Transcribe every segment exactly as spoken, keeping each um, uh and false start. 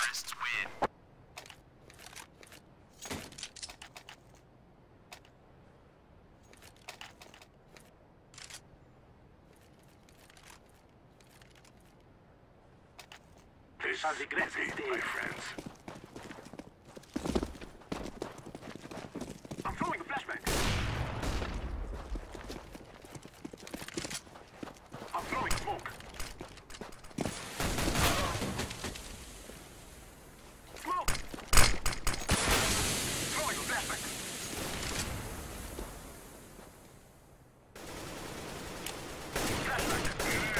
Terrorists win. This is the great day, my friends. I'm throwing a flashbang. I'm throwing smoke. Smoke! Throwing a flashbang. Flashbang.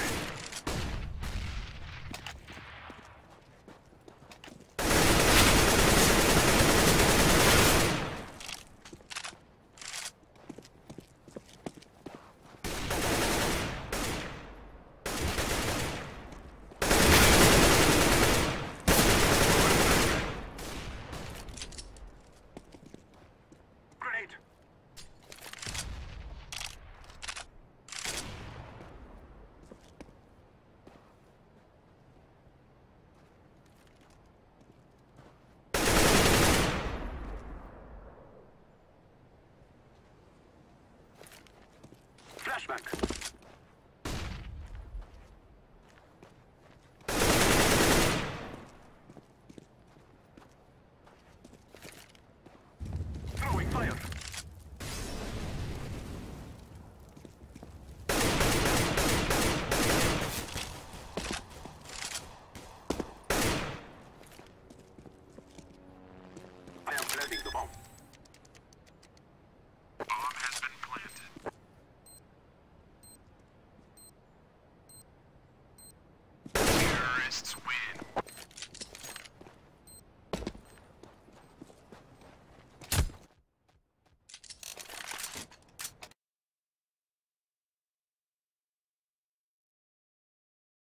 Grenade. Flashbang. Throwing fire. I am planting the bomb. Bomb has been planted. Terrorists